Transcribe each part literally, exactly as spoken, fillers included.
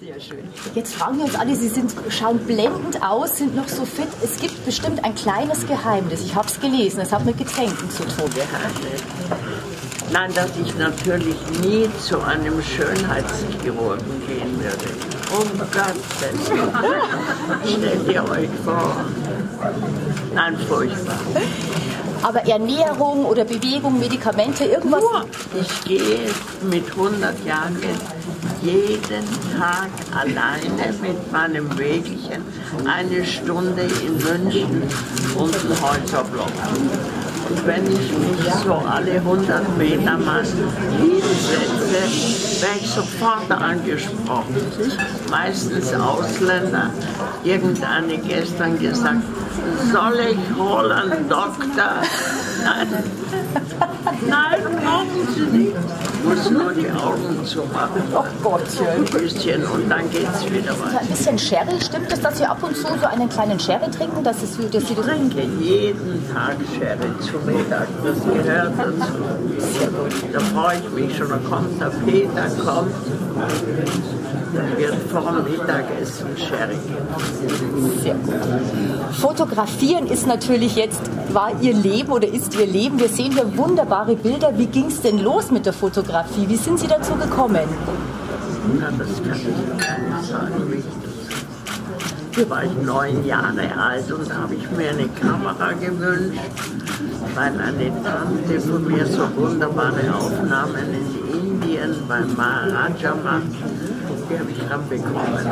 Sehr schön. Jetzt fragen wir uns alle, Sie sind, schauen blendend aus, sind noch so fit. Es gibt bestimmt ein kleines Geheimnis. Ich habe es gelesen, es hat mit Getränken zu tun. Nein, dass ich natürlich nie zu einem Schönheitschirurgen gehen würde. Um Gottes Willen. Stellt ihr euch vor. Nein, furchtbar. Aber Ernährung oder Bewegung, Medikamente, irgendwas? Nur, ich gehe mit hundert Jahren jeden Tag alleine mit meinem Wägelchen eine Stunde in München und einen Häuserblock. Und wenn ich mich so alle hundert Meter mal hinsetze, werde ich sofort angesprochen. Meistens Ausländer. Irgendeine gestern gesagt, soll ich holen, Doktor? Nein, nein, brauchen Sie nicht. Ich muss nur die Augen zumachen. Ach Gottchen. Ein bisschen und dann geht's wieder weiter. Ein bisschen Sherry, stimmt es, dass Sie ab und zu so einen kleinen Sherry trinken? Dass es, dass Sie Ich trinke jeden Tag Sherry zu Mittag, das gehört dazu. Da freue ich mich schon, da kommt der Peter, kommt, dann wird vor dem Mittagessen Sherry geben. Sehr gut. Fotografieren ist natürlich jetzt, war Ihr Leben oder ist Ihr Leben. Wir sehen hier wunderbare Bilder. Wie ging es denn los mit der Fotografie? Wie sind Sie dazu gekommen? Na, das kann ich gar nicht sagen, wie ich das. Da war ich neun Jahre alt und da habe ich mir eine Kamera gewünscht, weil eine Tante von mir so wunderbare Aufnahmen in Indien beim Maharaja macht. Die habe ich dann bekommen.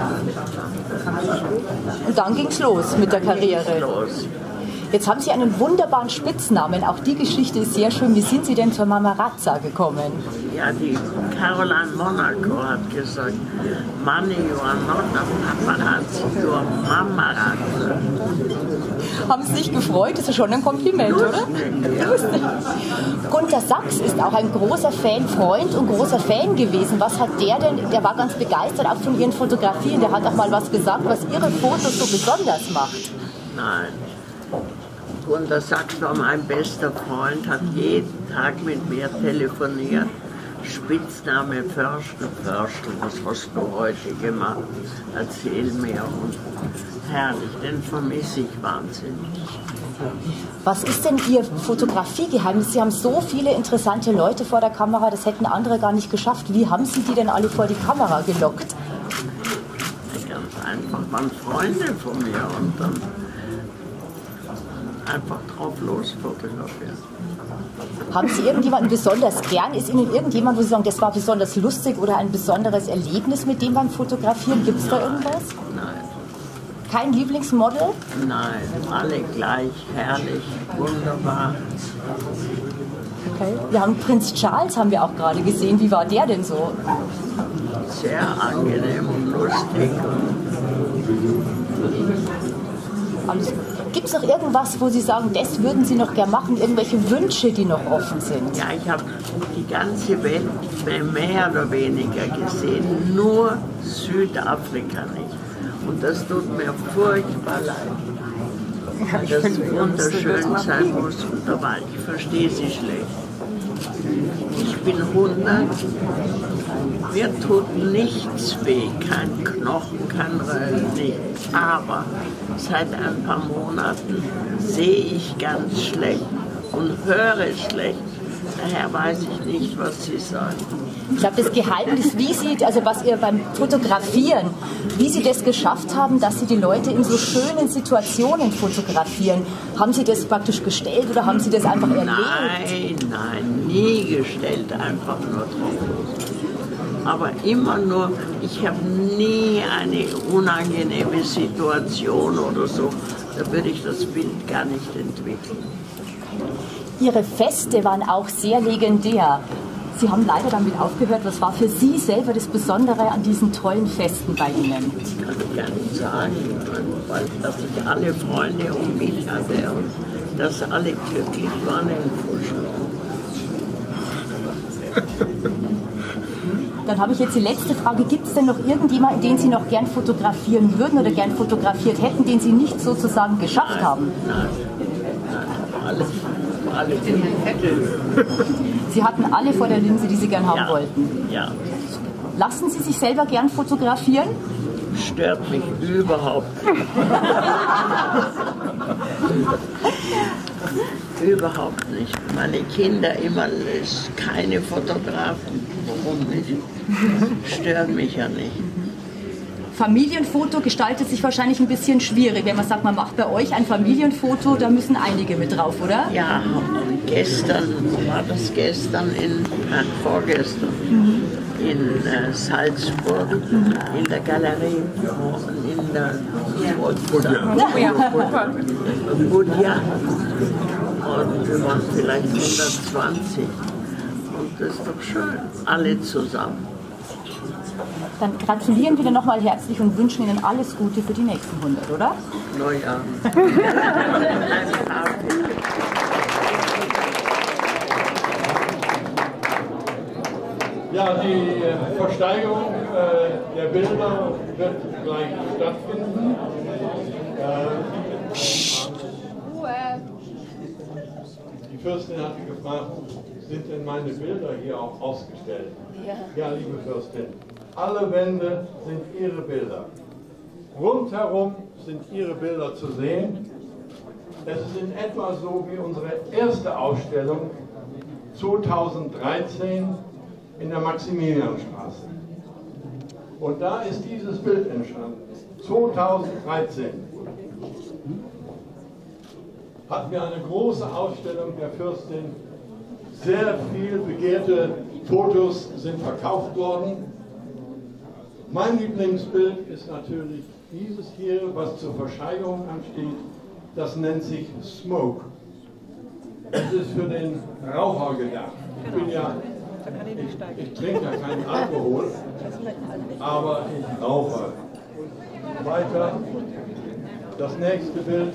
Und dann ging es los mit der Karriere. Los. Jetzt haben Sie einen wunderbaren Spitznamen. Auch die Geschichte ist sehr schön. Wie sind Sie denn zur Mamarazza gekommen? Ja, die Caroline Monaco hat gesagt, Money, you are not a paparazzi, you are Mamarazza. Haben Sie sich gefreut? Das ist schon ein Kompliment, oder? Lustig. Gunther Sachs ist auch ein großer Fan, Freund und großer Fan gewesen. Was hat der denn? Der war ganz begeistert auch von Ihren Fotografien. Der hat auch mal was gesagt, was Ihre Fotos so besonders macht. Nein. Gunther Sachs war mein bester Freund, hat jeden Tag mit mir telefoniert. Spitzname Förster, Förster, was hast du heute gemacht? Erzähl mir. Und herrlich, den vermisse ich wahnsinnig. Was ist denn Ihr Fotografiegeheimnis? Sie haben so viele interessante Leute vor der Kamera, das hätten andere gar nicht geschafft. Wie haben Sie die denn alle vor die Kamera gelockt? Ganz einfach, waren Freunde von mir und dann einfach drauf los fotografieren. Haben Sie irgendjemanden besonders gern? Ist Ihnen irgendjemand, wo Sie sagen, das war besonders lustig oder ein besonderes Erlebnis mit dem beim Fotografieren? Gibt es da irgendwas? Nein. Kein Lieblingsmodel? Nein, alle gleich, herrlich, wunderbar. Okay. Wir haben Prinz Charles, haben wir auch gerade gesehen. Wie war der denn so? Sehr angenehm und lustig. Alles gut. Gibt es noch irgendwas, wo Sie sagen, das würden Sie noch gern machen? Irgendwelche Wünsche, die noch offen sind? Ja, ich habe die ganze Welt mehr oder weniger gesehen, nur Südafrika nicht. Und das tut mir furchtbar leid. Weil das wunderschön sein muss und da war ich verstehe Sie schlecht. Ich bin hundert, mir tut nichts weh, kein Knochen, kein Röll, nichts. Aber seit ein paar Monaten sehe ich ganz schlecht und höre schlecht. Daher weiß ich nicht, was Sie sagen. Ich glaube, das Geheimnis, wie Sie, also was ihr beim Fotografieren, wie Sie das geschafft haben, dass Sie die Leute in so schönen Situationen fotografieren. Haben Sie das praktisch gestellt oder haben Sie das einfach erlebt? Nein, nein, nie gestellt, einfach nur drauf. Aber immer nur, ich habe nie eine unangenehme Situation oder so. Da würde ich das Bild gar nicht entwickeln. Ihre Feste waren auch sehr legendär. Sie haben leider damit aufgehört. Was war für Sie selber das Besondere an diesen tollen Festen bei Ihnen? Ich kann ich gar nicht sagen, weil dass ich alle Freunde um mich hatte und dass alle glücklich waren im Vorschlag. Dann habe ich jetzt die letzte Frage. Gibt es denn noch irgendjemanden, den Sie noch gern fotografieren würden oder gern fotografiert hätten, den Sie nicht sozusagen geschafft Nein, haben? Nein, nein, alle, alle Sie hatten alle vor der Linse, die Sie gern haben ja, wollten. ja. Lassen Sie sich selber gern fotografieren? Stört mich überhaupt nicht. Überhaupt nicht. Meine Kinder immer keine Fotografen. Warum nicht? Stören mich ja nicht. Familienfoto gestaltet sich wahrscheinlich ein bisschen schwierig. Wenn man sagt, man macht bei euch ein Familienfoto, da müssen einige mit drauf, oder? Ja, und gestern, war das gestern, in, äh, vorgestern, mhm. in äh, Salzburg, mhm. in der Galerie, in der Budja. Und wir waren vielleicht hundertzwanzig. Und das ist doch schön, alle zusammen. Dann gratulieren wir nochmal herzlich und wünschen Ihnen alles Gute für die nächsten hundert, oder? Neujahr. Ja, die äh, Versteigerung äh, der Bilder wird gleich stattfinden. Äh, die Fürstin hatte gefragt, sind denn meine Bilder hier auch ausgestellt? Ja, ja, liebe Fürstin, alle Wände sind Ihre Bilder. Rundherum sind Ihre Bilder zu sehen. Es ist in etwa so wie unsere erste Ausstellung zweitausenddreizehn in der Maximilianstraße. Und da ist dieses Bild entstanden. zweitausenddreizehn hatten wir eine große Ausstellung der Fürstin. Sehr viel begehrte Fotos sind verkauft worden. Mein Lieblingsbild ist natürlich dieses hier, was zur Versteigerung ansteht. Das nennt sich Smoke. Es ist für den Raucher gedacht. Ich bin ja, ich, ich trinke ja keinen Alkohol, aber ich rauche. Weiter, das nächste Bild.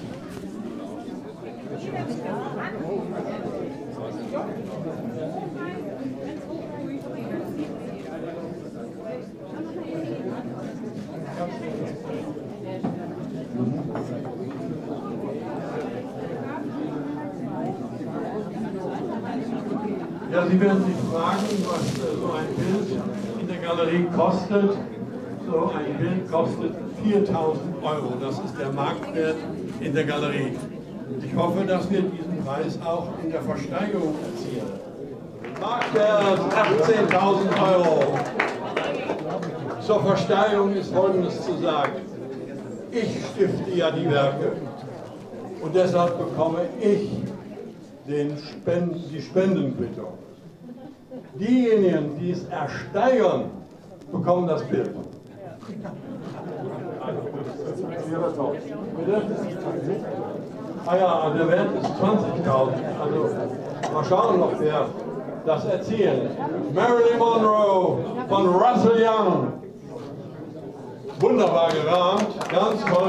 Ja, Sie werden sich fragen, was äh, so ein Bild in der Galerie kostet. So ein Bild kostet viertausend Euro. Das ist der Marktwert in der Galerie. Ich hoffe, dass wir diesen Preis auch in der Versteigerung erzielen. Marktwert achtzehntausend Euro. Zur Versteigerung ist Folgendes zu sagen. Ich stifte ja die Werke und deshalb bekomme ich den Spenden, die Spendenquittung. Diejenigen, die es ersteigern, bekommen das Bild. Bitte? Ah ja, der Wert ist zwanzigtausend. Also mal schauen noch, wer das erzählt. Marilyn Monroe von Russell Young. Wunderbar gerahmt, ganz toll.